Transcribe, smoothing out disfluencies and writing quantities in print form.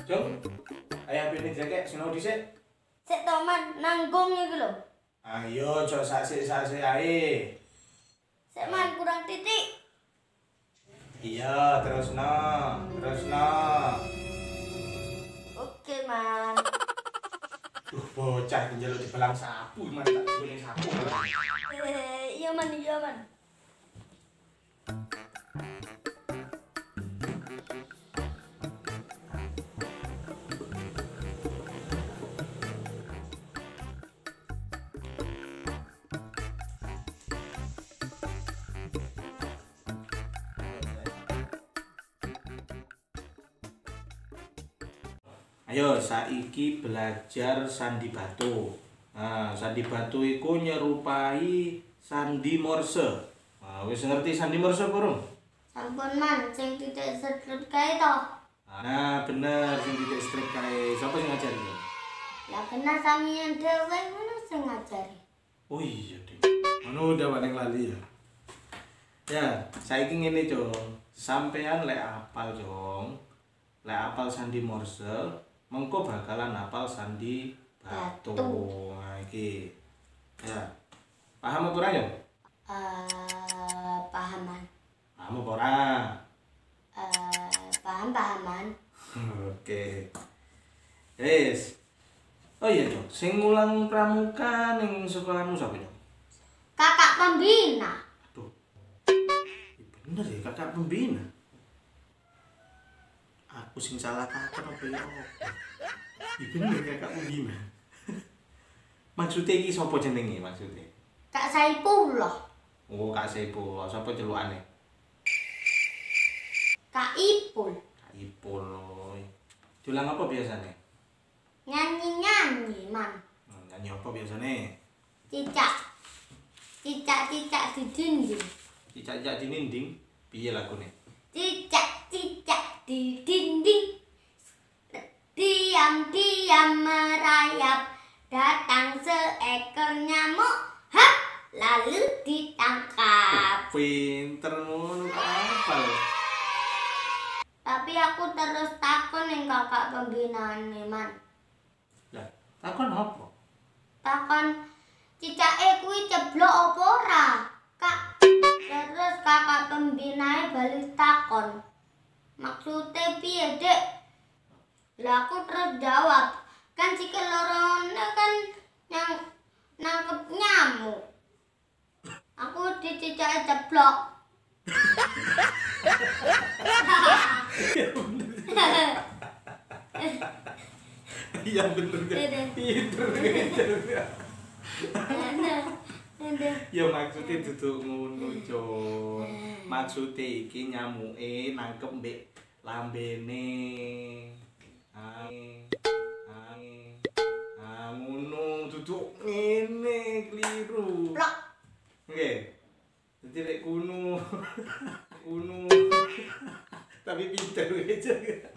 Jom. Ayo apine jekek sinau dhisik. Sik to Man, nanggung iki lho. Ayo aja sasik ae. Sik Man kurang titik. Iya, terusno. Oke Man. Bocah iki njaluk dibelang sapu, man tak gone sapu. Iya Man. Ayo saiki belajar sandi batu. Nah, sandi batu iku nyerupai sandi Morse. Nah, wis ngerti sandi Morse burung? Sampun Man, sing titik sedot kae to. Nah, bener sing titik strip kae. Sapa sing ngajari? Lah kena sampeyan dhewe ngono sing ngajari. Oh iya, Dik. Ngono udah paling lali ya. Ya, saiki ngene, Jong. Sampean lek apal, Jong. Lek apal sandi Morse, mengko bakalan apal sandi batu. Nah, iki. Ya. Paham apa ora, Jong? Paham Man. Paham apa ora? Paham Man. Oke. Wis. Oh iya, Jong. Sing ngulang pramuka ning sekolahmu sapa, Jong? Kakak pembina. Aduh. Bener ya kakak pembina. Aku sing salah kakak apa ya? Iya bener kakak pembina. Maksudnya iki sapa jenenge maksudnya? Kak Saipullah. Oh, Kak Saipul. Sapa celukane? Kak Ipul. Kak Ipul. Julang apa biasane? Nyanyi Man. Nyanyi apa biasane? Cicak di dinding. Cicak-cicak di dinding. Piye lagune? Cicak di dinding. Diam merayap. Datang seekor nyamuk. Hap, lalu ditangkap. Pinter ngono apal. Tapi aku terus takon ning kakak pembinane Man. Lah, takon apa? Takon cicake kuwi ceblok apa ora? Kak. Terus kakak pembinae bali takon. Maksudnya piye, Dek? Lah aku terus jawab, kan sikil lorone kan yang nangkep nyamuk. Aku dicicake ceblok. Iya bener kan? Pinter. Ya maksudnya duduk ngono, Cuk. Maksudnya iki nyamuke nangkep mbek lambene. Ngono duduk ngene kliru. Plok. Nggih. Dadi lek kuno. Tapi pinter aja.